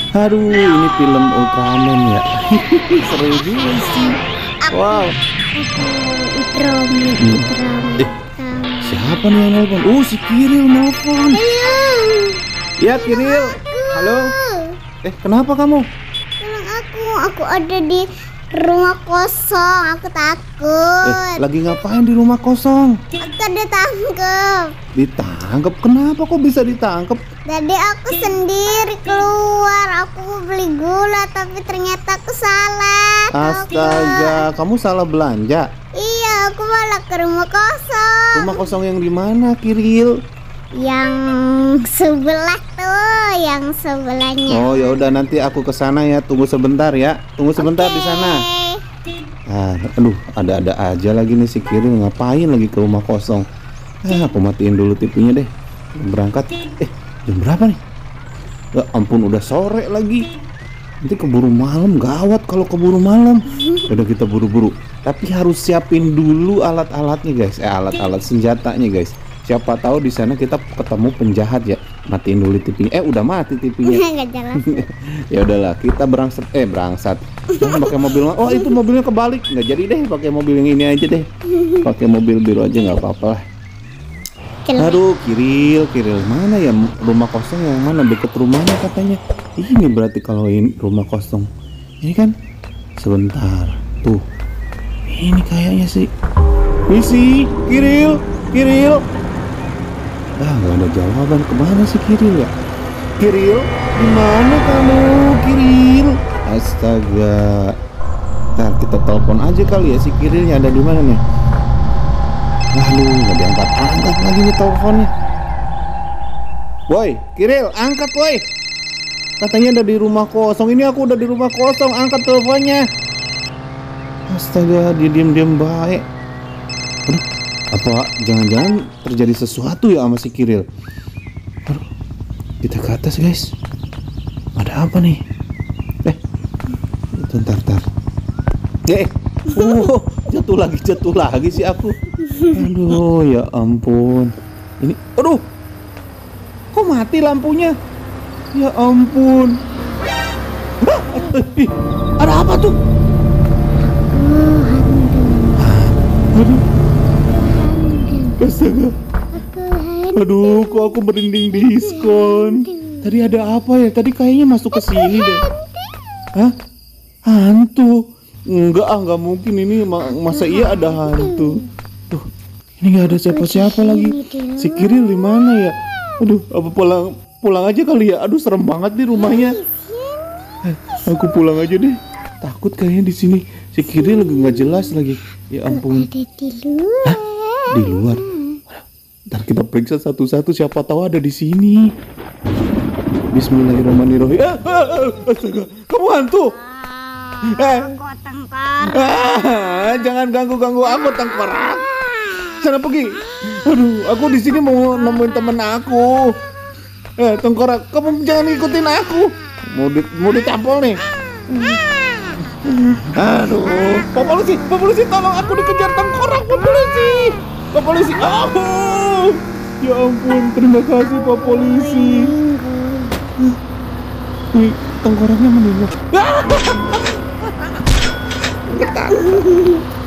Aduh, ini film Ultraman ya. Seru juga sih. Wow. Siapa nih yang nelfon? Si Kiril nelfon. Ya, Kiril. Halo. Kenapa kamu? Tolong aku ada di rumah kosong, aku takut. Lagi ngapain di rumah kosong? Aku ditangkap. Ditangkap? Kenapa kok bisa ditangkap? Tadi aku sendiri keluar, aku mau beli gula tapi ternyata aku salah. Astaga, kamu salah belanja? Iya, aku malah ke rumah kosong. Rumah kosong yang di mana, Kiril? Yang sebelah tuh, yang sebelahnya. Oh ya udah, nanti aku ke sana ya. Tunggu sebentar ya. Tunggu sebentar di sana. Aduh, ada-ada aja lagi nih si Kiril, ngapain lagi ke rumah kosong. Aku matiin dulu TV-nya deh. Berangkat. Jam berapa nih? Ya ampun, udah sore lagi. Nanti keburu malam, gawat kalau keburu malam. Udah, kita buru-buru. Tapi harus siapin dulu alat-alatnya guys. Alat-alat senjatanya guys. Siapa tahu di sana kita ketemu penjahat ya. Matiin dulu TV-nya. Udah mati TV-nya. Nggak jelas. Ya udahlah, kita berangsat. Pakai mobil. Oh, itu mobilnya kebalik. Nggak jadi deh, pakai mobil yang ini aja deh. Pakai mobil biru aja nggak apa-apa lah. Aduh, Kiril mana ya rumah kosong yang mana? Deket rumahnya katanya. Ini berarti kalau ini rumah kosong. Ini kan sebentar. Tuh. Ini kayaknya sih. Misi, Kiril. Nggak ada jawaban. Kemana sih Kiril ya? Kiril, gimana kamu, Kiril? Astaga. Ntar kita telepon aja kali ya si Kirilnya ada di mana nih? Nggak diangkat lagi nih teleponnya. Woi, Kiril, angkat woi. Katanya ada di rumah kosong. Ini aku udah di rumah kosong, angkat teleponnya. Astaga, dia diem baik. Aduh, apa jangan-jangan terjadi sesuatu ya sama si Kiril? Aduh, kita ke atas guys. Ada apa nih? Bentar. Jatuh lagi sih aku. Aduh, ya ampun. Ini, aduh, kok mati lampunya? Ya ampun. Ada apa tuh? Aduh. Astaga. Aduh, kok aku merinding diskon. Tadi ada apa ya? Tadi kayaknya masuk ke sini deh. Hah? Hantu? Enggak mungkin ini. Masa iya ada hantu? Tuh, ini nggak ada siapa-siapa lagi. Si Kiril di mana ya? Aduh, apa pulang aja kali ya? Aduh, serem banget di rumahnya. Aku pulang aja deh. Takut kayaknya di sini. Si Kiril lagi nggak jelas lagi. Ya ampun. Ada di luar. Hah? Di luar. Ntar kita periksa satu-satu, siapa tahu ada di sini. Bismillahirrahmanirrahim. Astaga, kamu hantu. Jangan ganggu aku, tengkorak. Sana pergi. Aduh, aku di sini mau nemuin temen aku. Tengkorak, kamu jangan ikutin aku. Mau ditampol nih. Aduh, Pak polisi, tolong aku dikejar tengkorak, Pak polisi. Ya ampun, terima kasih Pak polisi. Wih, tengkoraknya meninggal.